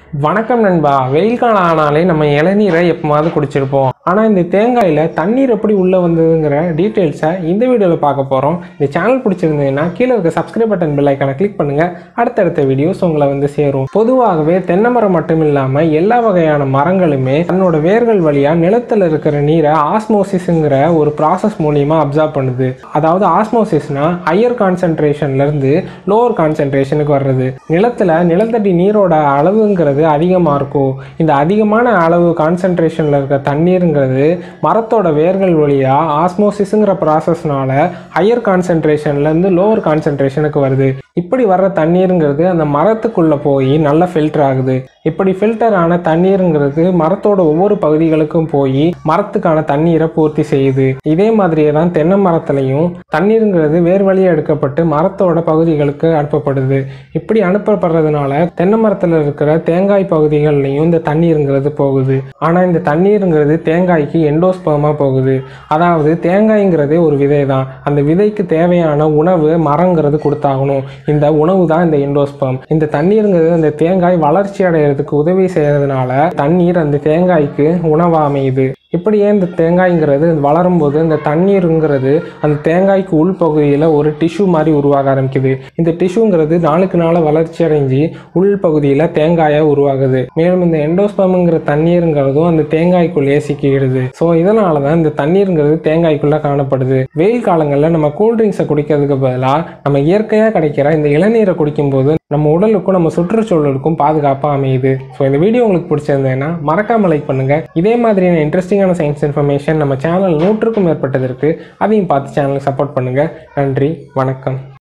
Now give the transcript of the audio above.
வணக்கம் நண்பா. வெயில் காலம் ஆனாலே நம்ம இளநீரை எப்போமாவது குடிச்சிருப்போம். ஆனால் இந்த தேங்காயில் தண்ணீர் எப்படி உள்ளே வந்ததுங்கிற டீட்டெயில்ஸை இந்த வீடியோவில் பார்க்க போகிறோம். இந்த சேனல் பிடிச்சிருந்ததுன்னா கீழே இருக்க சப்ஸ்கிரைப் பட்டன் பெல் ஐக்கானை கிளிக் பண்ணுங்கள். அடுத்தடுத்த வீடியோஸ் உங்களை வந்து சேரும். பொதுவாகவே தென்னை மரம் மட்டும் இல்லாமல் எல்லா வகையான மரங்களுமே தன்னோட வேர்கள் வழியாக நிலத்தில் இருக்கிற நீரை ஆஸ்மோசிஸ்ங்கிற ஒரு ப்ராசஸ் மூலியமாக அப்சார்ப் பண்ணுது. அதாவது ஆஸ்மோசிஸ்னா ஹையர் கான்சென்ட்ரேஷன்லேருந்து லோவர் கான்சென்ட்ரேஷனுக்கு வர்றது. நிலத்தடி நீரோட அளவுங்கிறது அதிகமாக இருக்கும். இந்த அதிகமான அளவு கான்சென்ட்ரேஷனில் இருக்க தண்ணீருங்கிறது மரத்தோட வேர்கள் வழியாக ஆஸ்மோசிஸ்ங்கிற ப்ராசஸ்னால ஹையர் கான்சென்ட்ரேஷன்லேருந்து லோவர் கான்சென்ட்ரேஷனுக்கு வருது. இப்படி வர்ற தண்ணீருங்கிறது அந்த மரத்துக்குள்ளே போய் நல்லா ஃபில்டர் ஆகுது. இப்படி ஃபில்டர் ஆன தண்ணீருங்கிறது மரத்தோட ஒவ்வொரு பகுதிகளுக்கும் போய் மரத்துக்கான தண்ணீரை பூர்த்தி செய்யுது. இதே மாதிரியே தான் தென்னை மரத்துலையும் தண்ணீருங்கிறது வேர் வழியாக எடுக்கப்பட்டு மரத்தோட பகுதிகளுக்கு அனுப்பப்படுது. இப்படி அனுப்பப்படுறதுனால தென்னை மரத்தில் இருக்கிற தேங்காய் பகுதிகள்லையும் இந்த தண்ணீருங்கிறது போகுது. ஆனால் இந்த தண்ணீருங்கிறது தேங்காய்க்கு எண்டோஸ்பர்மா போகுது. அதாவது தேங்காய்ங்கிறதே ஒரு விதை தான். அந்த விதைக்கு தேவையான உணவு மரங்கிறது கொடுத்தாகணும். இந்த உணவு தான் இந்த எண்டோஸ்பர்ம். இந்த தண்ணீருங்கிறது அந்த தேங்காய் வளர்ச்சி அடைகிறதுக்கு உதவி செய்யறதுனால தண்ணீர் அந்த தேங்காய்க்கு உணவா அமையுது. இப்படியே இந்த தேங்காய்ங்கிறது வளரும் போது இந்த தண்ணீருங்கிறது அந்த தேங்காய்க்கு உள்பகுதியில் ஒரு டிஷ்யூ மாதிரி உருவாக ஆரம்பிக்குது. இந்த டிஷ்யூங்கிறது நாளுக்கு நாள் வளர்ச்சி அடைஞ்சு உள்பகுதியில் தேங்காயாக உருவாகுது. மேலும் இந்த எண்டோஸ்பர்ம்ங்கிற தண்ணீருங்கிறதும் அந்த தேங்காய்க்குள்ளேயே சிக்கிடுது. ஸோ இதனால தான் இந்த தண்ணீருங்கிறது தேங்காய்க்குள்ளே காணப்படுது. வெயில் காலங்களில் நம்ம கூல்ட்ரிங்க்ஸை குடிக்கிறதுக்கு பதிலாக நம்ம இயற்கையாக கிடைக்கிற இந்த இளநீரை குடிக்கும்போது நம்ம உடலுக்கும் நம்ம சுற்றுச்சூழலுக்கும் பாதுகாப்பாக அமையுது. ஸோ இந்த வீடியோ உங்களுக்கு பிடிச்சிருந்தேன்னா மறக்காமல் லைக் பண்ணுங்கள். இதே மாதிரியான இன்ட்ரெஸ்டிங்கான சயின்ஸ் இன்ஃபர்மேஷன் நம்ம சேனல் 100க்கும் மேற்பட்டதற்கு அதையும் பார்த்து சேனலுக்கு சப்போர்ட் பண்ணுங்கள். நன்றி, வணக்கம்.